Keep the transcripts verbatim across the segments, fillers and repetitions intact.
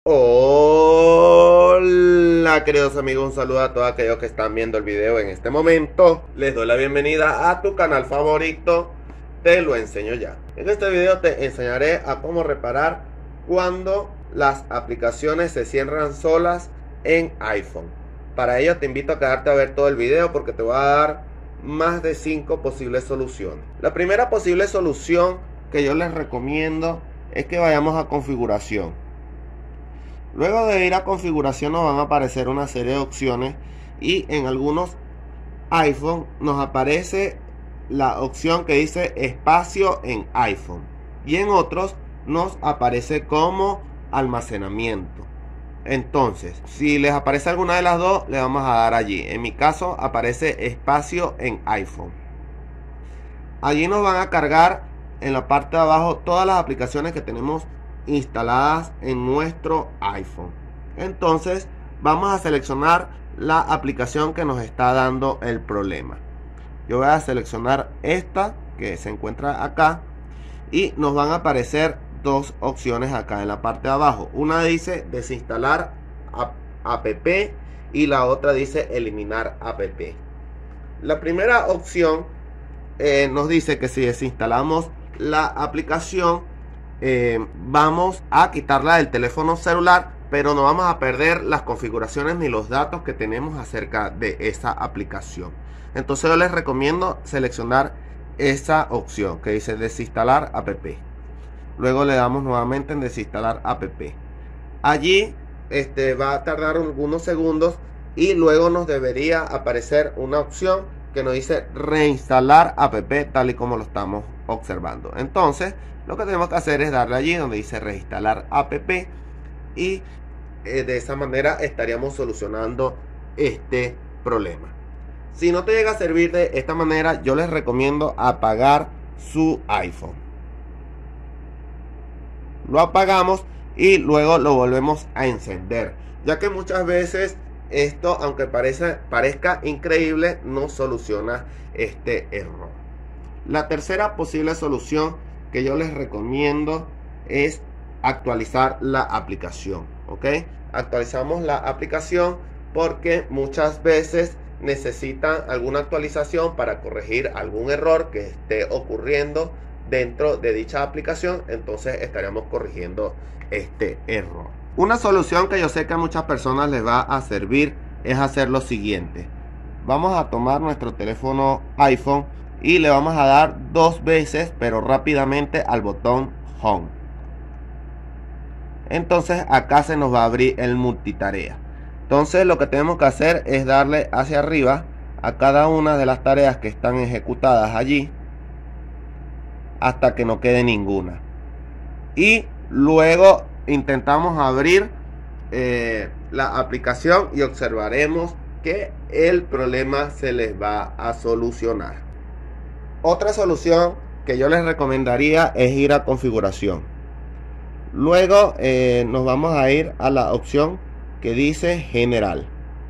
Hola queridos amigos, un saludo a todos aquellos que están viendo el video en este momento. Les doy la bienvenida a tu canal favorito, Te lo enseño ya. En este video te enseñaré a cómo reparar cuando las aplicaciones se cierran solas en iPhone. Para ello te invito a quedarte a ver todo el video porque te voy a dar más de cinco posibles soluciones. La primera posible solución que yo les recomiendo es que vayamos a configuración. Luego de ir a configuración nos van a aparecer una serie de opciones y en algunos iPhone nos aparece la opción que dice espacio en iPhone y en otros nos aparece como almacenamiento. Entonces, si les aparece alguna de las dos, le vamos a dar allí. En mi caso aparece espacio en iPhone. Allí nos van a cargar en la parte de abajo todas las aplicaciones que tenemos instaladas en nuestro iPhone. Entonces vamos a seleccionar la aplicación que nos está dando el problema. Yo voy a seleccionar esta que se encuentra acá y nos van a aparecer dos opciones acá en la parte de abajo. Una dice desinstalar app y la otra dice eliminar app. La primera opción eh, nos dice que si desinstalamos la aplicación Eh, vamos a quitarla del teléfono celular, pero no vamos a perder las configuraciones ni los datos que tenemos acerca de esa aplicación. Entonces yo les recomiendo seleccionar esa opción que dice desinstalar app. Luego le damos nuevamente en desinstalar app. Allí este, va a tardar algunos segundos y luego nos debería aparecer una opción que nos dice reinstalar app, tal y como lo estamos observando. Entonces lo que tenemos que hacer es darle allí donde dice reinstalar app y eh, de esa manera estaríamos solucionando este problema. Si no te llega a servir de esta manera, yo les recomiendo apagar su iPhone. Lo apagamos y luego lo volvemos a encender, ya que muchas veces esto, aunque parece, parezca increíble, no soluciona este error. La tercera posible solución que yo les recomiendo es actualizar la aplicación. ¿Ok? Actualizamos la aplicación porque muchas veces necesitan alguna actualización para corregir algún error que esté ocurriendo dentro de dicha aplicación. Entonces estaríamos corrigiendo este error. Una solución que yo sé que a muchas personas les va a servir es hacer lo siguiente. Vamos a tomar nuestro teléfono iPhone y le vamos a dar dos veces, pero rápidamente, al botón Home. Entonces acá se nos va a abrir el multitarea. Entonces lo que tenemos que hacer es darle hacia arriba a cada una de las tareas que están ejecutadas allí hasta que no quede ninguna. Y luego intentamos abrir eh, la aplicación y observaremos que el problema se les va a solucionar. Otra solución que yo les recomendaría es ir a configuración. Luego eh, nos vamos a ir a la opción que dice general.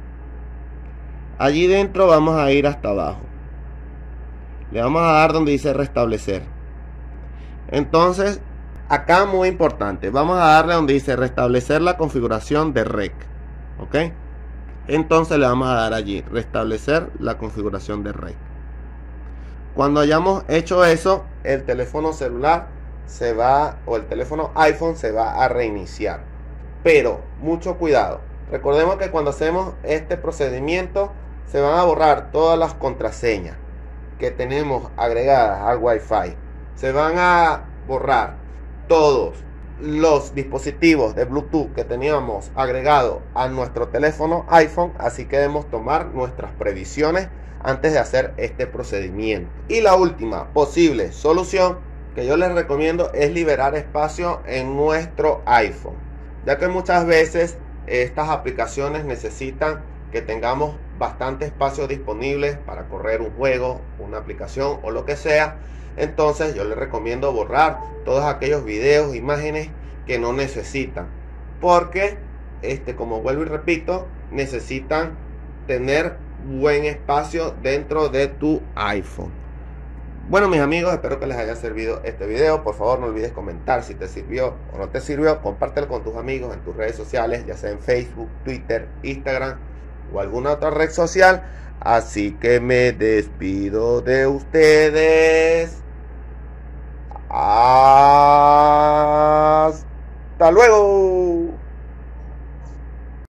Allí dentro vamos a ir hasta abajo. Le vamos a dar donde dice restablecer. Entonces acá muy importante, vamos a darle donde dice restablecer la configuración de rec. ¿Ok? Entonces le vamos a dar allí restablecer la configuración de rec. Cuando hayamos hecho eso, el teléfono celular se va, o el teléfono iPhone se va a reiniciar. Pero mucho cuidado. Recordemos que cuando hacemos este procedimiento se van a borrar todas las contraseñas que tenemos agregadas al Wi-Fi. Se van a borrar todos los dispositivos de Bluetooth que teníamos agregado a nuestro teléfono iPhone. Así que debemos tomar nuestras previsiones antes de hacer este procedimiento. Y la última posible solución que yo les recomiendo es liberar espacio en nuestro iPhone, ya que muchas veces estas aplicaciones necesitan que tengamos bastante espacio disponible para correr un juego, una aplicación o lo que sea. Entonces yo les recomiendo borrar todos aquellos videos, imágenes que no necesitan, porque este, como vuelvo y repito, necesitan tener buen espacio dentro de tu iPhone. Bueno, mis amigos, espero que les haya servido este video. Por favor, no olvides comentar si te sirvió o no te sirvió. Compártelo con tus amigos en tus redes sociales, ya sea en Facebook, Twitter, Instagram o alguna otra red social. Así que me despido de ustedes.